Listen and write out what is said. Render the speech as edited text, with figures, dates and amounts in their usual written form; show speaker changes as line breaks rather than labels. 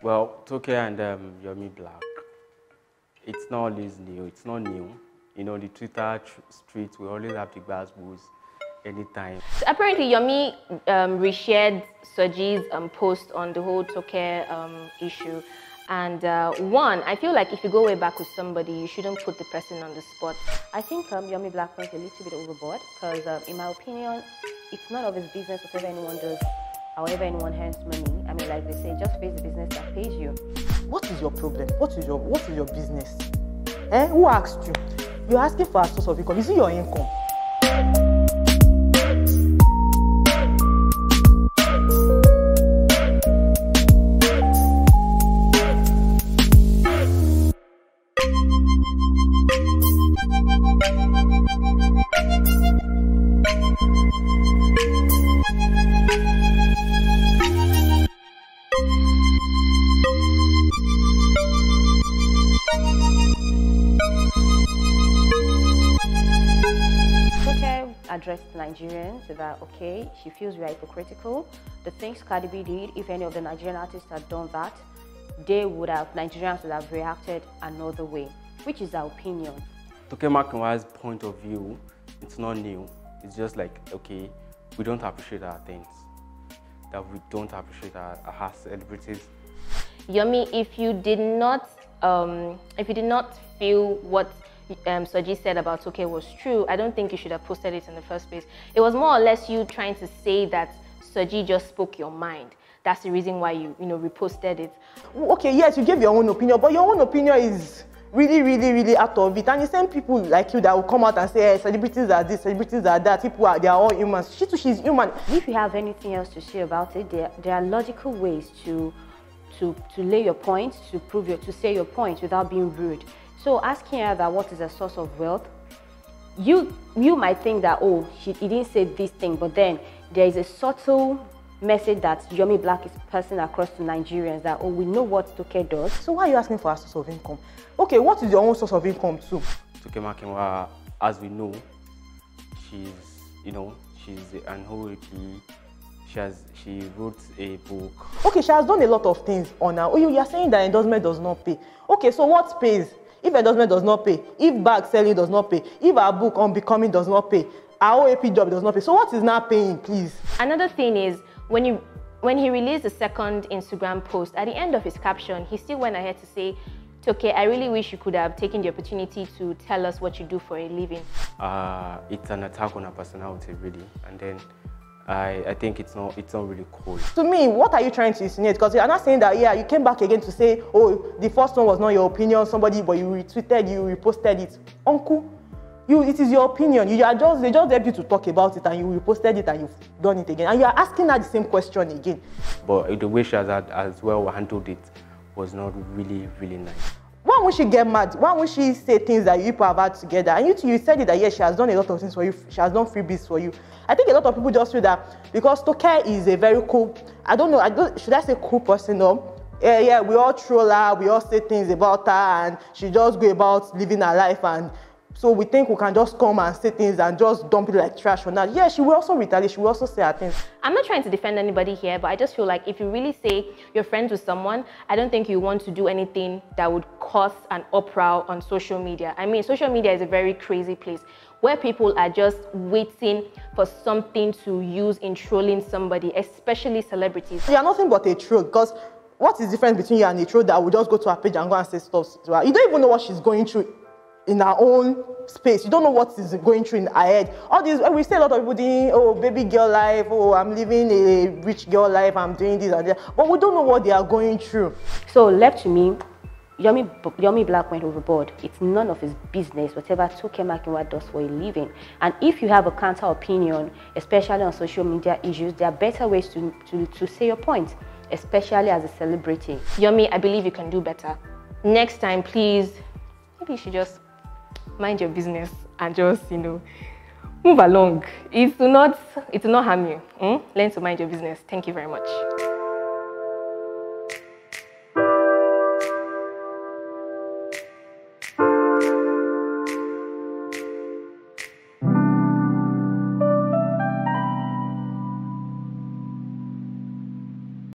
Well, Toke and Yomi Black, it's not always new. It's not new. You know, the Twitter street, we always have the basketballs anytime.
So apparently, Yomi reshared Soji's post on the whole Toke issue. And one, I feel like if you go way back with somebody, you shouldn't put the person on the spot. I think Yomi Black went a little bit overboard because, in my opinion, it's none of his business whatever anyone does, however anyone earns money. I mean, like they say, just face the business that pays you.
What is your problem? What is your business? Who asked you? You're asking for a source of income. Is it your income?
Addressed Nigerians that, okay, she feels we are hypocritical. The things Cardi B did, if any of the Nigerian artists had done that, Nigerians would have reacted another way, which is our opinion.
Tokemakinwa's point of view, it's not new. It's just like, okay, we don't appreciate our things, that we don't appreciate our celebrities.
Yomi, if you did not feel what Soji said about Toke was true, I don't think you should have posted it in the first place. It was more or less you trying to say that Soji just spoke your mind. That's the reason why you reposted it.
Okay, yes, you gave your own opinion, but your own opinion is really out of it. And the same people like you that will come out and say, hey, celebrities are this, celebrities are that, they are all humans. She too, she's human.
If you have anything else to say about it, there are logical ways to lay your point, to say your point without being rude. So asking her that what is a source of wealth, you might think that, oh, he didn't say this thing, but then there is a subtle message that Yomi Black is passing across to Nigerians that, oh, we know what Toke does.
So why are you asking for a source of income? Okay, what is your own source of income too?
Tokemakinwa, as we know, she's an OAP. She wrote a book.
Okay, she has done a lot of things on her. Oh, you are saying that endorsement does not pay. Okay, so what pays? If endorsement does not pay, if bag selling does not pay, if our book on becoming does not pay, our OAP job does not pay. So what is now paying, please?
Another thing is, when he released the second Instagram post, at the end of his caption, he still went ahead to say, Toke, I really wish you could have taken the opportunity to tell us what you do for a living.
It's an attack on her personality, really. And then I think it's not really cool.
To me, what are you trying to insinuate? Because you're not saying that, yeah, you came back again to say, oh, the first one was not your opinion, but you retweeted, you reposted it. Uncle, it is your opinion. They just help you to talk about it and you reposted it and you've done it again. And you are asking her the same question again. But
the way she has as well handled it was not really nice.
Why won't she get mad? Why won't she say things that you people have had together? And you said it that yes, she has done a lot of things for you. She has done freebies for you. I think a lot of people just feel that because Toke is a very cool, should I say cool person? No? Yeah, we all troll her, we all say things about her, and she just go about living her life. And so we think we can just come and say things and just dump it like trash on her. Yeah, she will also retaliate, she will also say her things.
I'm not trying to defend anybody here, but I just feel like if you really say you're friends with someone, I don't think you want to do anything that would cause an uproar on social media. I mean, social media is a very crazy place where people are just waiting for something to use in trolling somebody, especially celebrities.
You are nothing but a troll, because what is the difference between you and a troll that will just go to her page and go and say stuff to her? You don't even know what she's going through in her own space. You don't know what is going through in her head. All these, we see a lot of people doing, oh, baby girl life, oh, I'm living a rich girl life, I'm doing this and that. But we don't know what they are going through.
So left to me, Yomi Black went overboard. It's none of his business, whatever Tokemakinwa does for a living. And if you have a counter opinion, especially on social media issues, there are better ways to say your point, especially as a celebrity. Yomi, I believe you can do better. Next time, please, maybe you should just mind your business and just, move along. It will not harm you. Learn to mind your business. Thank you very much.